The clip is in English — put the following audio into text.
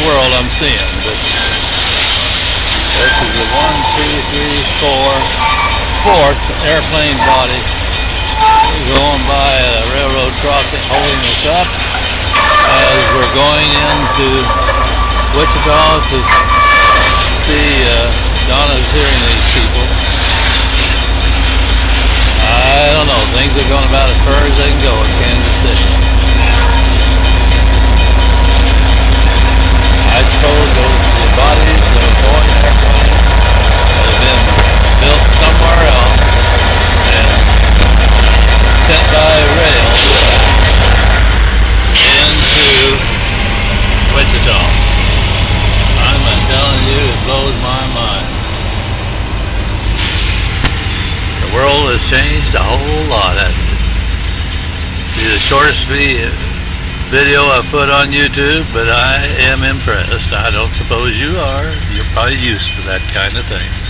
the world I'm seeing. But this is the 4th airplane body going by a railroad crossing, holding us up as we're going into Wichita to see Donna's hearing these people. I don't know, things are going about as far as they can go in Kansas City. I suppose the bodies of the foreign airplanes have been built somewhere else and sent by rail into Wichita. I'm telling you, it blows my mind. The world has changed a whole lot, hasn't it? See, the shortest video I put on YouTube, but I am impressed. I don't suppose you are. You're probably used to that kind of thing.